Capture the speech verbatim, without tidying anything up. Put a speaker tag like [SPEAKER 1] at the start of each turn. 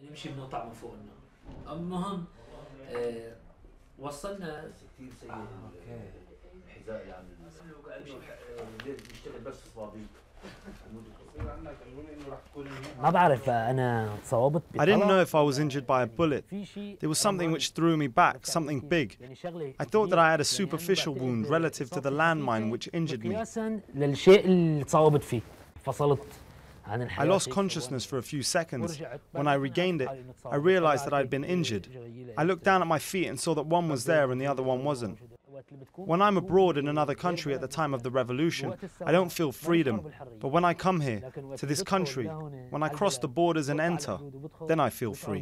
[SPEAKER 1] نمشي بنقطع من فوقنا. المهم وصلنا كثير سيء الحذاء اللي عم نشتغل بس صوابيك.
[SPEAKER 2] I didn't know if I was injured by a bullet. There was something which threw me back, something big. I thought that I had a superficial wound relative to the landmine which injured me. I lost consciousness for a few seconds. When I regained it, I realized that I'd been injured. I looked down at my feet and saw that one was there and the other one wasn't. When I'm abroad in another country at the time of the revolution, I don't feel freedom. But when I come here, to this country, when I cross the borders and enter, then I feel free.